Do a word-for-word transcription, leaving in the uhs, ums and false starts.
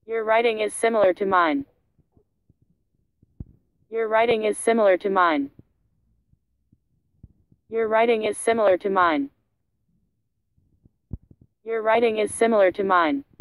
Your writing is similar to mine. Your writing is similar to mine. Your writing is similar to mine. Your writing is similar to mine.